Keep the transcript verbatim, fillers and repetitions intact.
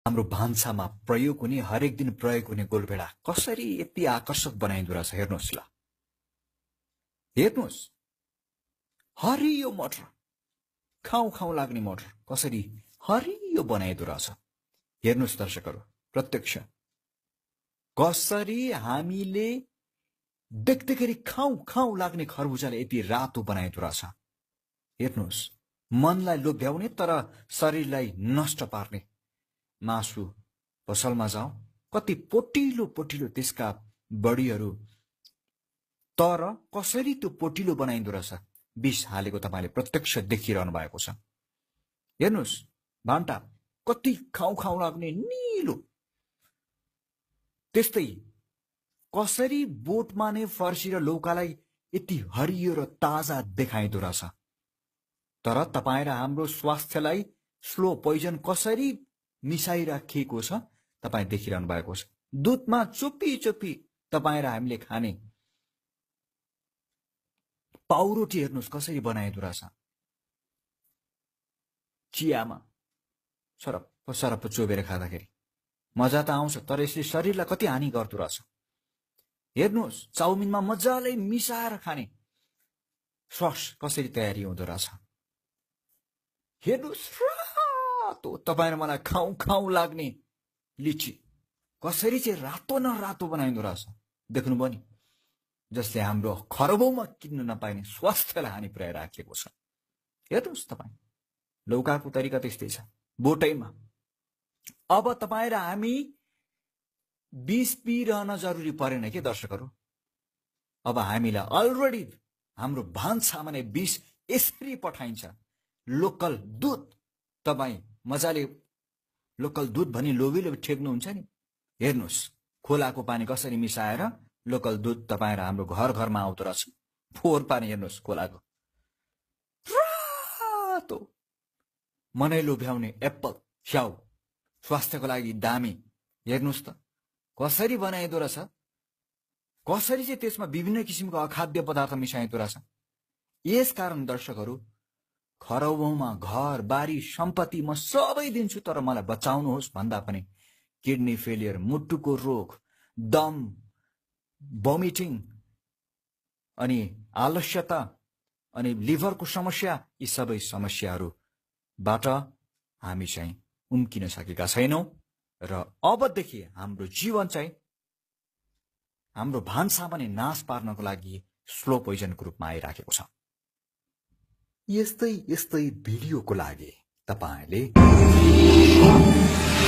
हाम्रो भान्सामा प्रयोग हुने हरेक दिन प्रयोग हुने गोलभेडा कसरी यति आकर्षक बनाइदो रहेछ हेर्नुहोस् ल। हेर्नुहोस् हरियो मटर, खाउ खाउ लाग्ने मटर कसरी हरियो बनाइदो रहेछ। हेर्नुहोस् दर्शकहरू, प्रत्यक्ष कसरी हामीले देख्दाखेरि खाउ खाउ लाग्ने खरबुजाले यति रातो बनाइदो रहेछ। हेर्नुहोस्, मनलाई लोभ्याउने तर शरीरलाई नष्ट पार्ने मासु पसलमा जाऊ, कति पोटिलो पोटिलो त्यसका बडीहरू, तर कसरी त्यो पोटिलो बनाइदो रहेछ विष हालेको तपाईले प्रत्यक्ष देखिरहनु भएको छ। हेर्नुहोस् भान्टा कति खाउ खाउ लाग्ने निलो, त्यस्तै कसरी बोटमा नै फर्सी र लौकालाई यति हरियो र ताजा देखाइदो रहेछ। तर तपाईँ र हाम्रो स्वास्थ्यलाई स्लो पोइजन कसरी मिसाइराखिएको छ तपाईँ देखिरहनु भएको छ। दुधमा चुपी चुपी तपाईँ र हामीले खाने पाउरोटी हेर्नुहोस् कसरी बनाइदो रहेछ। चियामा सरप्प सरप्प चोबेर खाँदाखेरि मजा त आउँछ, तर यसले शरीरलाई कति हानि गर्दो रहेछ। हेर्नुहोस् चाउमिनमा मजाले मिसाएर खाने सस कसरी तयारी हुँदो रहेछ। हेर्नुहोस् रातो, तपाईँ र मलाई खाउ खाउ लाग्ने लिची कसरी चाहिँ रातो न रातो बनाइदो रहेछ। देख्नुभयो नि, जसले हाम्रो खरबौमा किन्न नपाइने स्वास्थ्यलाई हानि पुर्याइराखेको छ। हेर्नुहोस् तपाईँ, लौकाको तरिका त्यस्तै छ, बोटैमा। अब तपाईँ र हामी विष पिरहन जरुरी परेन के दर्शकहरू। अब हामीलाई अलरेडी हाम्रो भान्सामा नै विष यसरी पठाइन्छ। लोकल दुध, तपाईँ मजाले लोकल दुध भनी लोभी लोभी ठेक्नुहुन्छ नि। हेर्नुहोस् खोलाको पानी कसरी मिसाएर लोकल दुध तपाईँ र हाम्रो घर घरमा आउँदो रहेछ। फोहोर पानी हेर्नुहोस् खोलाको रातो, मनै लोभ्याउने एप्पल स्याउ स्वास्थ्यको लागि दामी। हेर्नुहोस् त कसरी बनाइदो रहेछ, कसरी चाहिँ त्यसमा विभिन्न किसिमको अखाद्य पदार्थ मिसाइदो रहेछ। यसकारण दर्शकहरू, खरबौमा घर बारी सम्पत्ति म सबै दिन्छु, तर मलाई बचाउनुहोस् भन्दा पनि किडनी फेलियर, मुटुको रोग, दम, भोमिटिङ अनि आलस्यता अनि लिभरको समस्या, यी सबै समस्याहरूबाट हामी चाहिँ उम्किन सकेका छैनौं। र अबदेखि हाम्रो जीवन चाहिँ हाम्रो भान्सामा नै नाश पार्नको लागि स्लो पोइजनको रूपमा आइराखेको छ। यस्तै यस्तै भिडियोको लागि तपाईले